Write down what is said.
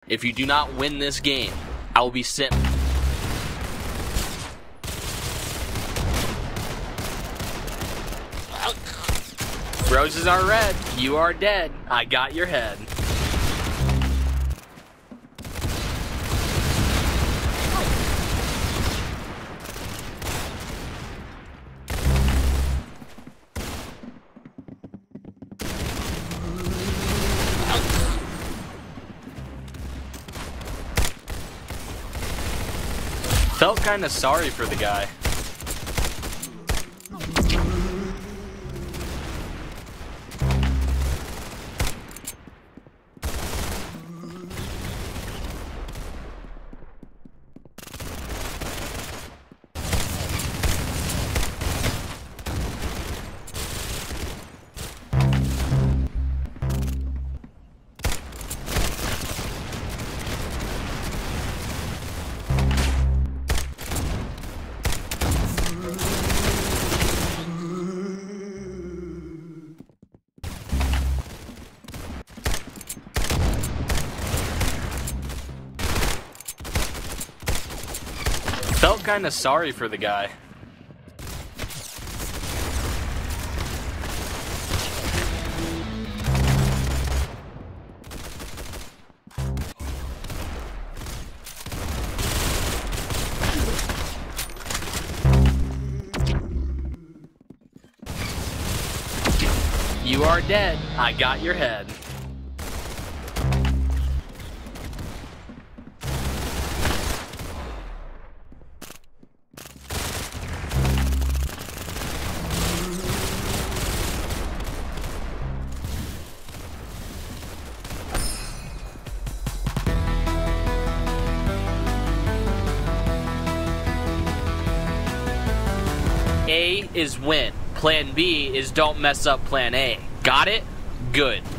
If you do not win this game, I will be sent. Roses are red. You are dead. I got your head. Felt kinda sorry for the guy. Felt kinda sorry for the guy. You are dead. I got your head. A is win. Plan B is don't mess up plan A. Got it? Good.